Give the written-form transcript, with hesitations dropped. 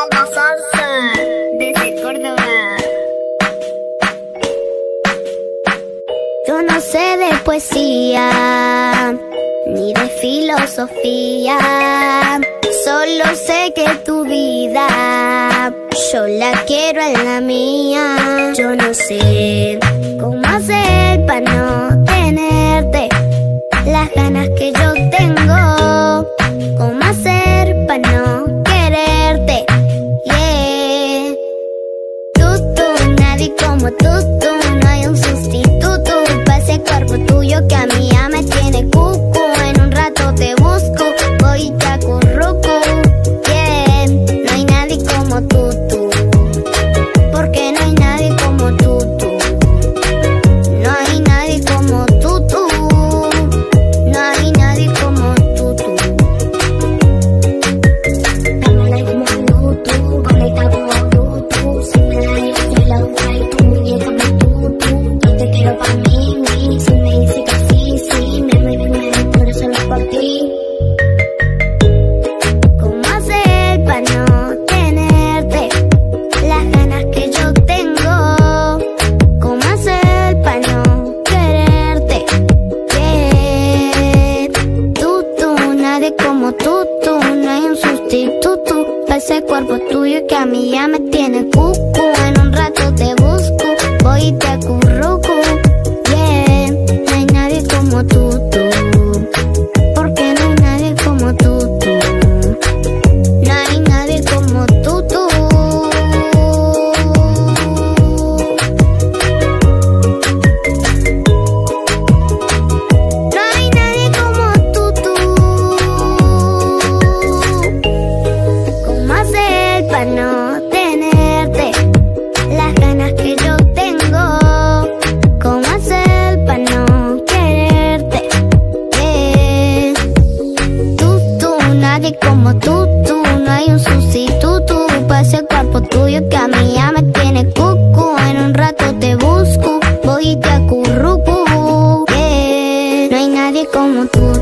la salsa desde Córdoba. Yo no sé de poesía ni de filosofía, solo sé que tu vida yo la quiero en la mía. Yo no sé cómo hacer para no tenerte las ganas que yo tengo, cómo hacer para no quererte, yeah. Nadie como tú, no hay un sustituto para ese cuerpo tuyo que a mí ya me tiene cucu. En un rato te busco, voy y te acurruco, yeah. No hay nadie como tú, porque no hay nadie como tú. No hay nadie como tú, no hay nadie como tú. Dame like como tú, conecta como tú, si me da yo soy la buena y tú muñeca tú. Yo te quiero pa' mí, si me dice que sí, me muero solo por ti. ¿Cómo hacer pa' no tenerte las ganas que yo tengo? ¿Cómo hacer pa' no quererte, yeah. Nadie como tú, no hay un sustituto para ese cuerpo tuyo que a mí ya me tiene cucu. En un rato te busco, voy y te acurruco, yeah. No hay nadie como tú, porque no hay nadie como tú. No hay nadie como tú. No hay nadie como tú. ¿Cómo hacer para no tenerte las ganas que yo tengo? ¿Cómo hacer para no quererte, yeah. Nadie como tú, no hay un sustituto para ese cuerpo tuyo que a mí ya me tiene cucu. En un rato te busco, voy y te acurruco, yeah. No hay nadie como tú.